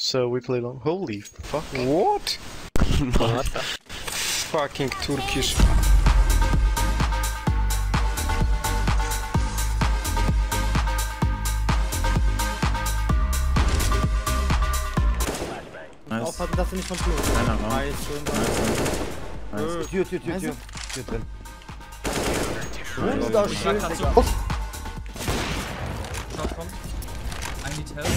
So we play long. Holy fuck. What? What the? Fucking Turkish. Nice. Aufpassen, dass du nicht von Flo. Keiner Raum. Nice, schön. Nice. Tür drin. Nice. Da schön, Digga. Shot kommt. I need help.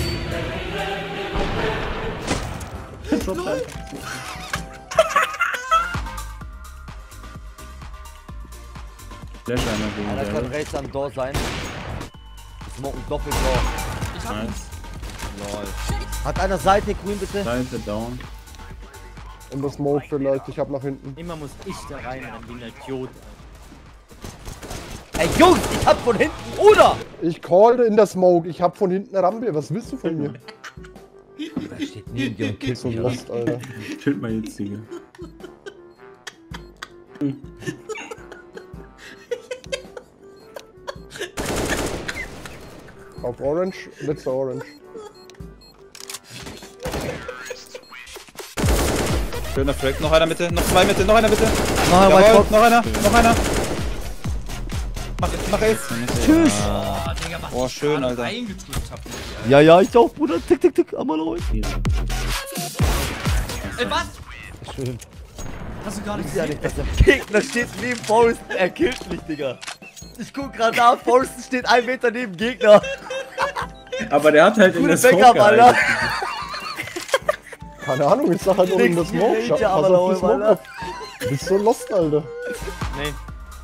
Flash einer gegen Einer kann Barrel. rechts am Door sein. Smoken doppelt Door. Ich hab ihn. Nice. Lol. Hat einer Seite grün bitte? Seite down. In der Smoke vielleicht, ich hab nach hinten. Immer muss ich da rein, wie ein Idiot. Ey Jungs, ich hab von hinten, oder? Ich callte in der Smoke, ich hab von hinten eine Rampe, was willst du von mir? Da steht neben dir und killt So mich. lost, Alter. Schild mal jetzt, Digga. Auf Orange, letzter Orange. Schöner Frag. Noch einer Mitte, noch zwei Mitte, noch einer Mitte. Noch einer Jawohl, White Box. noch einer, noch einer. Mach jetzt. Tschüss. Oh, Digga, was Oh, ich schön, gerade Alter. eingedrückt hab. Ja, ich auch, Bruder. Tick, tick, tick. Einmal rein. Ey, was? Schön. Hast du gar nicht Ja, gesehen? nicht, dass der Gegner steht neben Forrest. Er killt mich, Digga. Ich guck gerade nach. Forrest steht 1 Meter neben Gegner. Aber der hat halt in Gute der Smoke Backup, Alter. gehalten. Keine Ahnung, ich sag halt nur in der Smoke. Nix, Pass Ranger, auf aber die Smoke Alter. ab. Du bist so lost, Alter. Nee.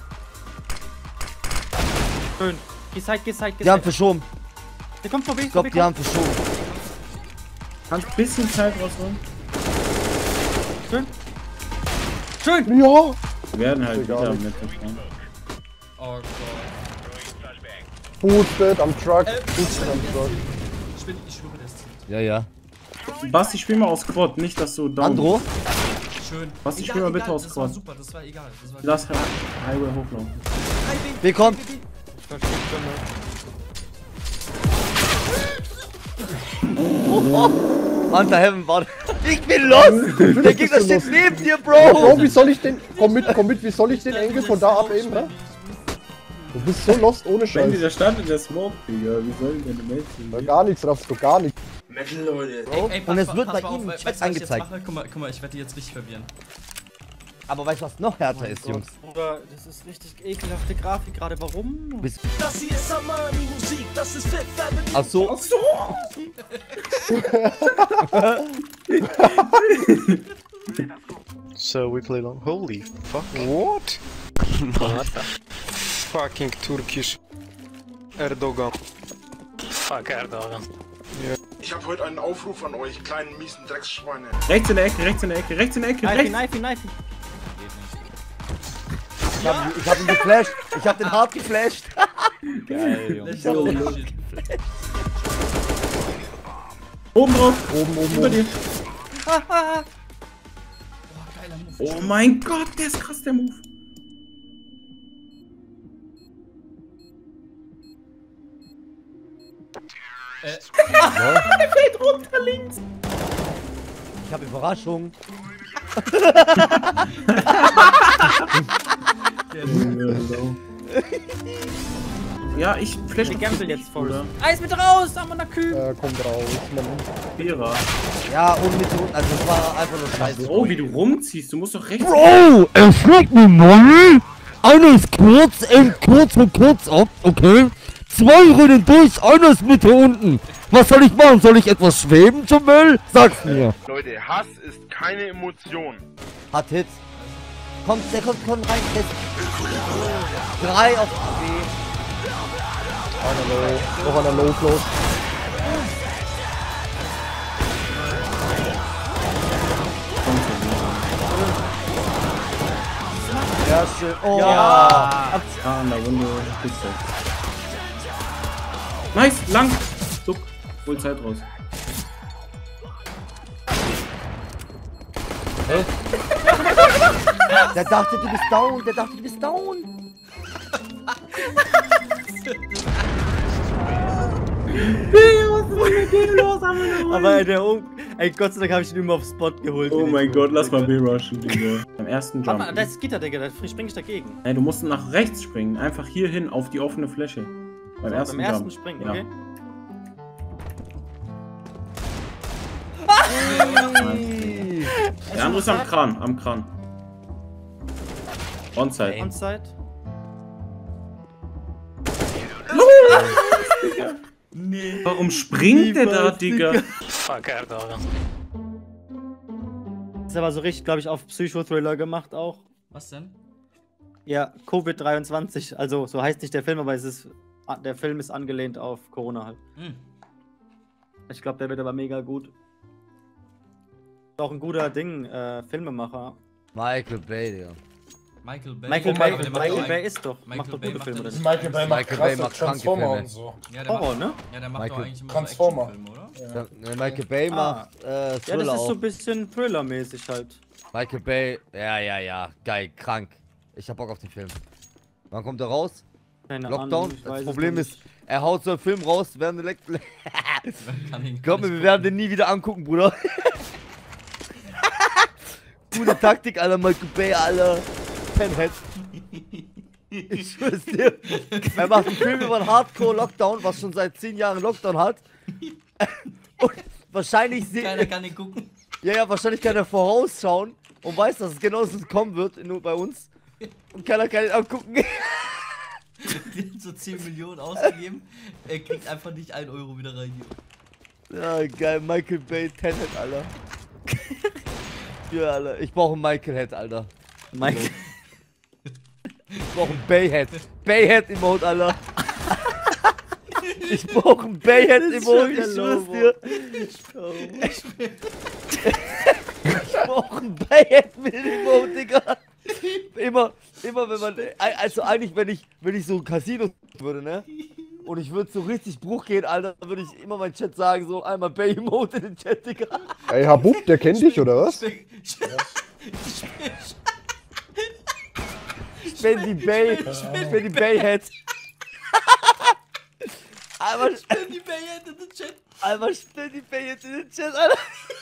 Schön. Geh Side, Die haben verschoben. Der kommt vorbei, Ich glaube, die haben verschoben. Kannst ein bisschen Zeit rausholen? Schön. Ja! Wir werden halt Egal. wieder mit dem Front. Oh Gott. Boosted am Truck. Ich Boosted am Truck. schwöre, das zieht. Ja. Basti, spiel mal aus Quad, nicht dass du down Andro? Schön. Was, ich Egal, spiel mal bitte egal, aus das war Quad. super, das war egal. Das war Lass Highway hochlaufen. Wer kommt? Hunter Heaven war. Ich bin los! Der Gegner steht neben dir, Bro, Bro! wie soll ich den. Komm mit, wie soll ich den Engel von da abheben, hä? Du bist so lost ohne Wenn Scheiß. dieser stand in der Smoke, Digga, wie soll denn der Da Mädchen? gar nichts raffst du, gar nichts. Ey, Und es pass wird mal bei auf, ihm im weißt Chat du, was ich jetzt angezeigt. mache? Guck mal, ich werde die jetzt richtig verwirren. Aber weißt du, was noch härter ist, Jungs? Bruder, das ist richtig ekelhafte Grafik gerade. Warum? Bis Das hier ist Armani-Musik, das ist Fifth Avenue. Ach so. So we play long. Holy fuck. What? What the? Fucking Turkish. Erdogan. Fuck, Erdogan. Ich habe heute einen Aufruf an euch, kleinen miesen Drecksschweine. Rechts in der Ecke, rechts in der Ecke, rechts in der Ecke, rechts! Knife. Ich hab ihn geflasht. Ich hab den hart geflasht. Geil, Junge. Let's go. Shit. Oben drauf! Oben. Über dir! Boah, geiler Move. Oh mein Gott, der ist krass, der Move! Der fällt runter links. Ich hab Überraschung. Ja, ich flash Ich gamble jetzt voll. Bruder. Eis mit raus, Amonakü. Kommt raus, Mann. Vierer. Ja, und mit unten. Also es war einfach nur scheiße. Oh, wie du rumziehst, du musst doch rechts. Bro, er schlägt mir mal. Einer ist kurz und kurz ab, okay? 2 rennen durch, einer ist Mitte unten. Was soll ich machen? Soll ich etwas schweben, Jamel? Sag's mir. Leute, Hass ist keine Emotion. Hat Hit. Der kommt rein. 3 auf AB. Einer low. Noch einer low close. Ja, schön. Oh. Ah, an der Runde. Pistol. Nice, lang! Duck, hol Zeit raus. Der dachte, du bist down. Aber Ey, Gott sei Dank habe ich ihn immer auf Spot geholt. Oh mein Gott, lass mal B-Rushen, Digga. Beim ersten Warte Jump. mal, da ist Gitter, Digga, da spring ich dagegen. Ey, du musst nach rechts springen. Einfach hier hin auf die offene Fläche. Beim ersten Jump. Springen, Ja. okay? Der andere ist am Kran, Onside. Onside. Nee. Warum springt der da, Digga? Fuck Erdogan. Das ist aber so richtig, glaube ich, auf Psychothriller gemacht auch. Was denn? Ja, Covid-23, also so heißt nicht der Film, aber der Film ist angelehnt auf Corona halt. Hm. Ich glaube, der wird aber mega gut. Ist auch ein guter Filmemacher. Michael Bay, Digga. Michael Bay. Michael macht Bay doch ist doch. Michael Macht doch Bay gute macht Filme, doch oder nicht- nicht? Michael Bay macht Michael Bay krasse macht kranke Transformer Filme. und so. Ja, der Horror, macht, ne? ja, der macht Michael- doch eigentlich immer Transformer. so Actionfilme, oder? Ja. Michael Bay macht Ja, Thriller das ist so auch. ein bisschen Thriller-mäßig halt. Michael Bay, ja, geil, krank. Ich hab Bock auf den Film. Wann kommt er raus? Keine Lockdown? Ahnung, ich weiß Das es Problem noch ist, nicht. er haut so einen Film raus, werden wir Kann ihn- Glaub mir, wir werden den nie wieder angucken, Bruder. Gute Taktik, Alter, Michael Bay, Alter. Penhead. Ich schwör's dir. Er macht einen Film über einen Hardcore-Lockdown, was schon seit 10 Jahren Lockdown hat. Und wahrscheinlich Keiner kann ihn gucken. Ja, wahrscheinlich kann er vorausschauen und weiß, dass es genauso kommen wird, nur bei uns. Und keiner kann ihn angucken. Die hat so 10 Millionen ausgegeben. Er kriegt einfach nicht 1 Euro wieder rein. Hier. Ja, geil, Michael Bay, Tenet, Alter. Ja, Alter, ich brauche einen Michael Head, Alter. Michael. Ich brauche einen Bayhead. Bayhead-Emote, Alter. Ich brauche einen Bayhead-Emote, ich schwör's dir. Ich brauche einen Bayhead-Emote, Digga. Immer wenn man, also eigentlich, wenn ich so ein Casino würde, ne? Und ich würde so richtig Bruch gehen, Alter, dann würde ich immer meinen Chat sagen, so einmal Bay-Emote in den Chat, Digga. Ey, Habub, der kennt dich, oder was? Ich bin die Bayhead. Einmal Die Bayhead in den Chat. Einmal schnell die Bayhead in den Chat, Alter.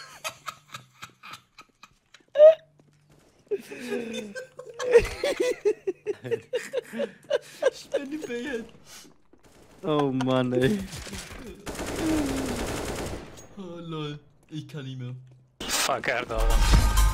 Ich bin die Bayhead. Oh Mann, ey. Oh lol. Ich kann nicht mehr. Fuck Erdogan.